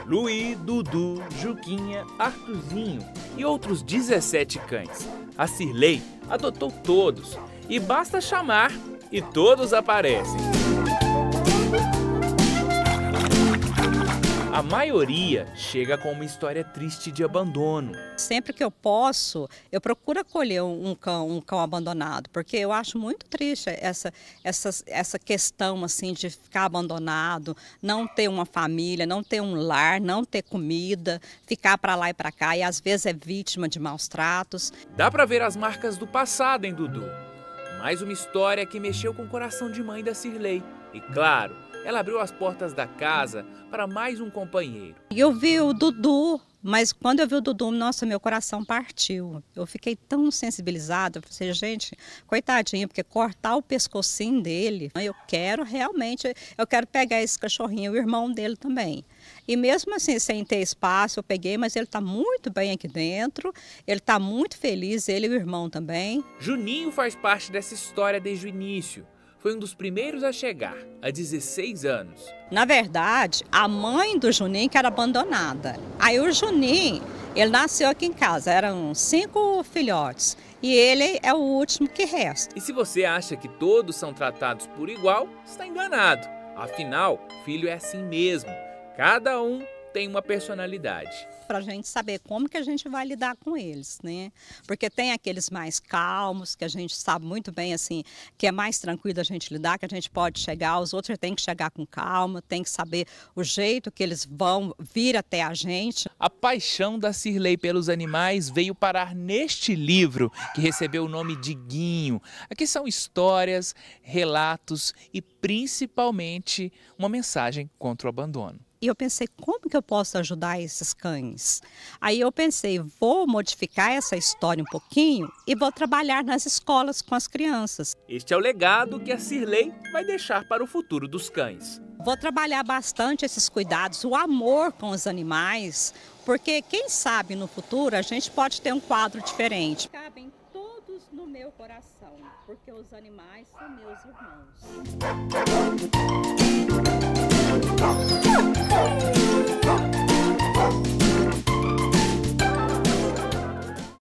Luí, Dudu, Juquinha, Artuzinho e outros 17 cães. A Cirlei adotou todos e basta chamar e todos aparecem. A maioria chega com uma história triste de abandono. Sempre que eu posso, eu procuro acolher um cão abandonado, porque eu acho muito triste essa questão assim de ficar abandonado, não ter uma família, não ter um lar, não ter comida, ficar para lá e para cá e às vezes é vítima de maus tratos. Dá para ver as marcas do passado, hein, Dudu? Mais uma história que mexeu com o coração de mãe da Cirlei. E claro, ela abriu as portas da casa para mais um companheiro. Eu vi o Dudu, mas quando eu vi o Dudu, nossa, meu coração partiu. Eu fiquei tão sensibilizada, eu falei, gente, coitadinho, porque cortar o pescocinho dele, eu quero pegar esse cachorrinho, o irmão dele também. E mesmo assim, sem ter espaço, eu peguei, mas ele está muito bem aqui dentro, ele está muito feliz, ele e o irmão também. Juninho faz parte dessa história desde o início. Foi um dos primeiros a chegar, há 16 anos. Na verdade, a mãe do Juninho que era abandonada. Aí o Juninho, ele nasceu aqui em casa, eram 5 filhotes. E ele é o último que resta. E se você acha que todos são tratados por igual, está enganado. Afinal, filho é assim mesmo. Cada um tem uma personalidade. Para a gente saber como que a gente vai lidar com eles, né? Porque tem aqueles mais calmos, que a gente sabe muito bem, assim, que é mais tranquilo a gente lidar, que a gente pode chegar, os outros tem que chegar com calma, tem que saber o jeito que eles vão vir até a gente. A paixão da Cirlei pelos animais veio parar neste livro, que recebeu o nome de Guinho. Aqui são histórias, relatos e principalmente uma mensagem contra o abandono. E eu pensei, como que eu posso ajudar esses cães? Aí eu pensei, vou modificar essa história um pouquinho e vou trabalhar nas escolas com as crianças. Este é o legado que a Cirlei vai deixar para o futuro dos cães. Vou trabalhar bastante esses cuidados, o amor com os animais, porque quem sabe no futuro a gente pode ter um quadro diferente. Cabem todos no meu coração, porque os animais são meus irmãos.